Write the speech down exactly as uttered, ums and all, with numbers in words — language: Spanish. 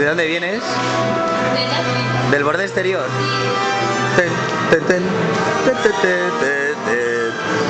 dónde vienes? ¿Del borde exterior? Ten, ten, ten, ten, ten, ten, ten, ten.